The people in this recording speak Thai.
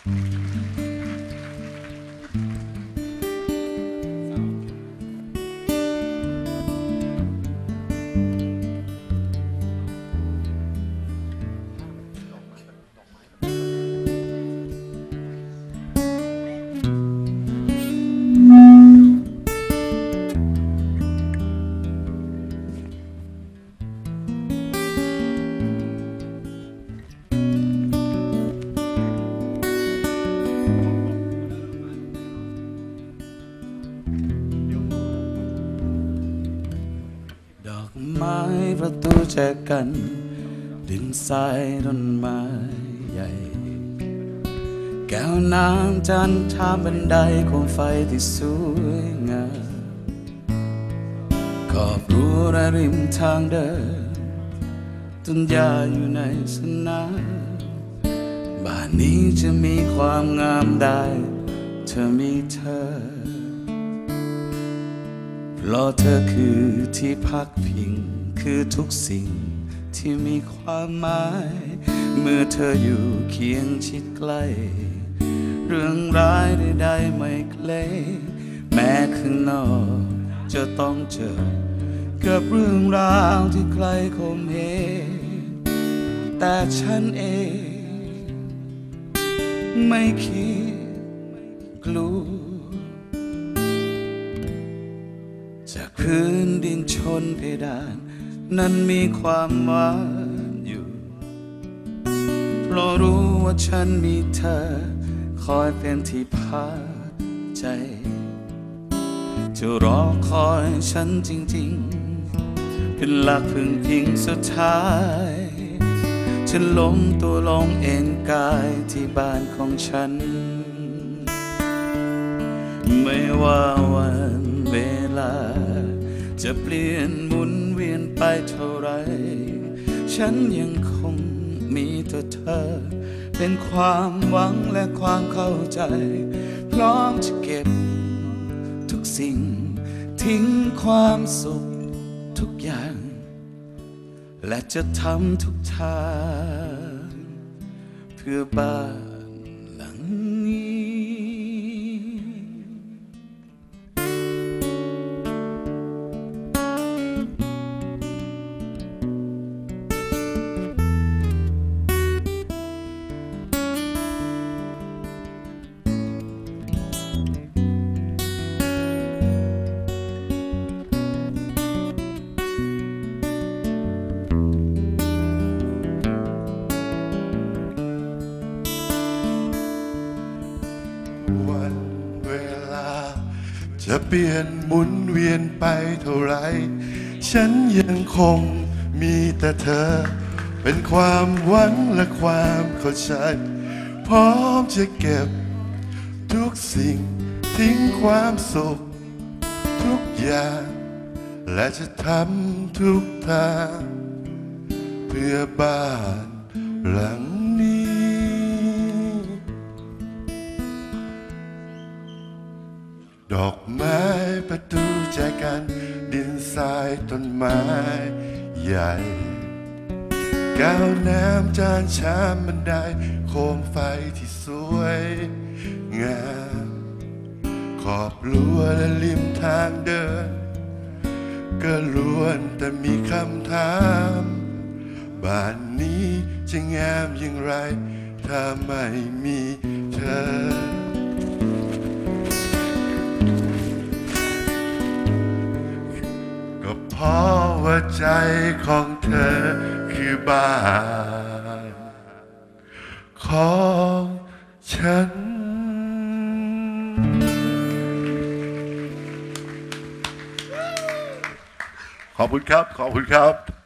ดอกไม้ประตูแจกันดินทรายต้นไม้ใหญ่แก้วน้ำจานชามบันไดโคมไฟที่สวยงามขอบรั้วและริมทางเดินต้นหญ้าอยู่ในสนามบ้านนี้จะมีความงามได้เธอมีเธอเพราะเธอคือที่พักพิงคือทุกสิ่งที่มีความหมายเมื่อเธออยู่เคียงชิดใกล้เรื่องร้ายใดๆไม่เกรงแม้ข้างนอกจะต้องเจอกับเรื่องราวที่ใครคมเหงแต่ฉันเองไม่คิดกลัวจากพื้นดินชนเพดานนั้นมีความหวานอยู่เพราะรู้ว่าฉันมีเธอคอยเป็นที่พักใจจะรอคอยฉันจริงๆเป็นหลักพึ่งพิงสุดท้ายฉันล้มตัวลงเอนกายที่บ้านของฉันไม่ว่าวันเวลาจะเปลี่ยนหมุนเวียนไปเท่าไรฉันยังคงมีตัวเธอเป็นความหวังและความเข้าใจพร้อมจะเก็บทุกสิ่งทิ้งความสุขทุกอย่างและจะทำทุกทางเพื่อบ้านหลังนี้วันเวลาจะเปลี่ยนหมุนเวียนไปเท่าไรฉันยังคงมีแต่เธอเป็นความหวังและความเข้าใจพร้อมจะเก็บทุกสิ่งทิ้งความสุขทุกอย่างและจะทำทุกทางเพื่อบ้านหลังนี้ดอกไม้ประตูแจกันดินทรายต้นไม้ใหญ่แก้วน้ำจานชามบันไดโคมไฟที่สวยงามขอบรั้วและริมทางเดินก็ล้วนแต่มีคำถามบ้านนี้จะงามอย่างไรถ้าไม่มีเธอก็เพราะว่าใจของเธอคือบ้านของฉันขอบคุณครับขอบคุณครับ